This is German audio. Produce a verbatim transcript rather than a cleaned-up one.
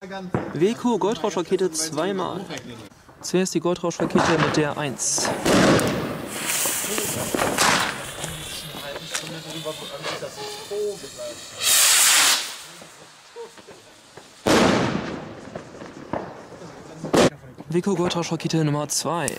Weco Goldrauschrakete zweimal. Zuerst die Goldrauschrakete mit der eins. Weco Goldrauschrakete Nummer zwei.